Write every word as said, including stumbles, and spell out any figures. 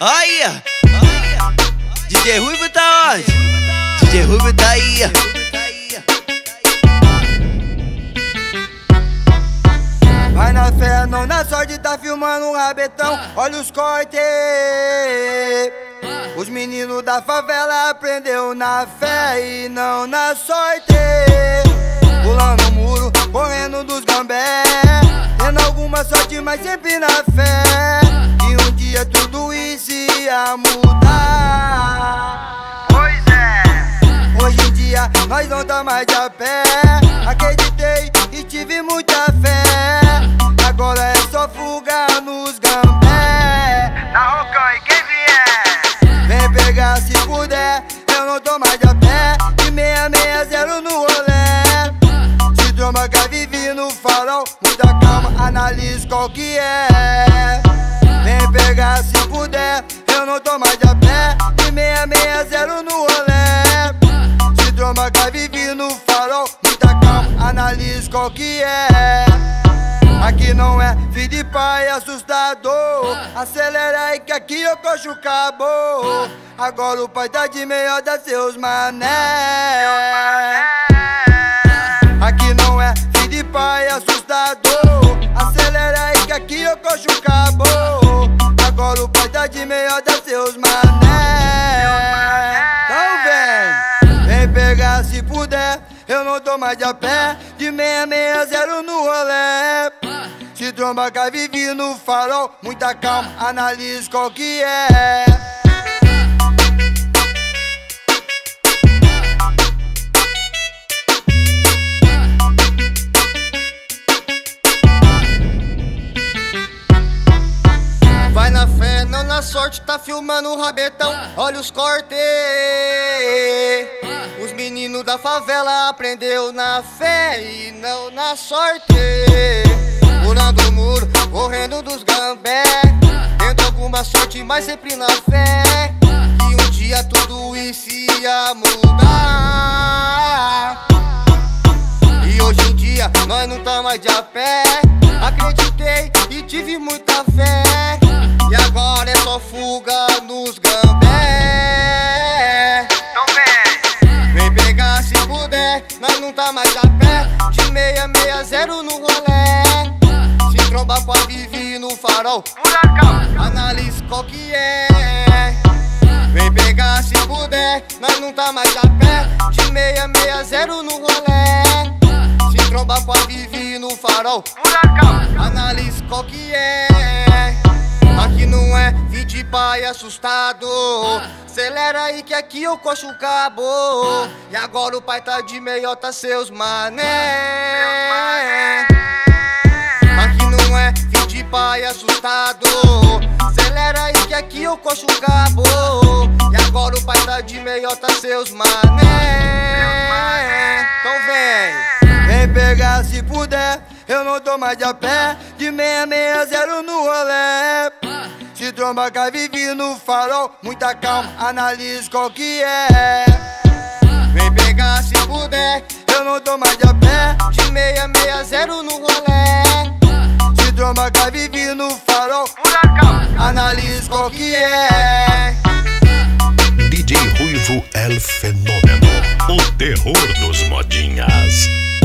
Aí, D J Ruivo tá onde? D J Ruivo tá aí. Vai na fé, não na sorte, tá filmando um rabetão. Olha os cortes. Os meninos da favela aprendeu na fé e não na sorte. Pulando o muro, correndo dos gambé, tendo alguma sorte, mas sempre na fé. E um dia tudo isso ia mudar. Pois é. Hoje em dia nós não tá mais de a pé. Acreditei e tive muita fé. Agora é só fuga nos gambé. Na Rocão e quem vier, vem pegar se puder. Eu não tô mais de a pé. De seis seis zero no rolê. Se tromba quer viver no farol, muita calma, analise qual que é. Vem pegar se puder. Eu não tô mais de a pé. De seis seis zero no rolê. Se tromba quer viver no farol, muita calma, analise qual que é. Aqui não é filho de pai assustador. Acelera aí que aqui eu coxo acabou. Agora o pai tá de melhor da seus mané. Aqui não é filho de pai assustador. Acelera aí que aqui eu coxo acabou. Agora o pai tá de melhor da seus mané. Então vem, vem pegar se puder. Eu não tô mais de a pé. De seis seis zero no rolê. Se tromba quer viver no farol, muita calma, analise qual que é. Vai na fé, não na sorte, tá filmando o rabetão. Olha os cortes. Os meninos da favela aprendeu na fé e não na sorte. Pulando o muro, correndo dos gambé, tendo alguma sorte, mas sempre na fé. E um dia tudo isso ia mudar. E hoje em dia nós não tá mais de a pé. Acreditei e tive muita fé. E agora é só fuga nos gambé. Então vem, vem pegar se puder. Nós não tá mais de a pé. De seis seis zero no rolê. Se tromba pra viver no farol, furacão, analise qual que é. Vem pegar se puder. Nós não tá mais de a pé. De seis seis zero no rolê. Se tromba pra viver no farol, furacão, analise qual que é. Aqui não é filho de pai assustado. Acelera aí que aqui eu coxo o cabo. E agora o pai tá de meiota seus mané. Aqui não é filho de pai assustado. Acelera aí que aqui eu coxo o cabo. E agora o pai tá de meiota seus mané. Então vem, vem pegar se puder. Eu não tô mais de a pé. De seis seis zero no rolê. Se tromba quer viver no farol, muita calma, analise qual que é. Vem pegar se puder. Eu não tô mais de a pé. De seis seis zero no rolê. Se tromba quer viver no farol, furacão, analise qual que é. D J Ruivo El Fenômeno, o terror dos modinhas.